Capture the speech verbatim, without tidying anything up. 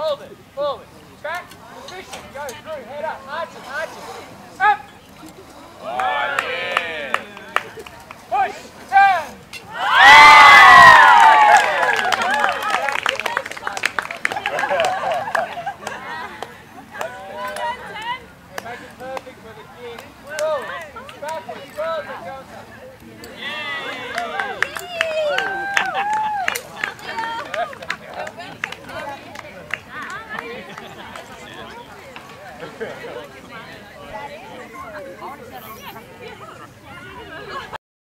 Hold it. Forward. Back. Position. Go through. Head up. March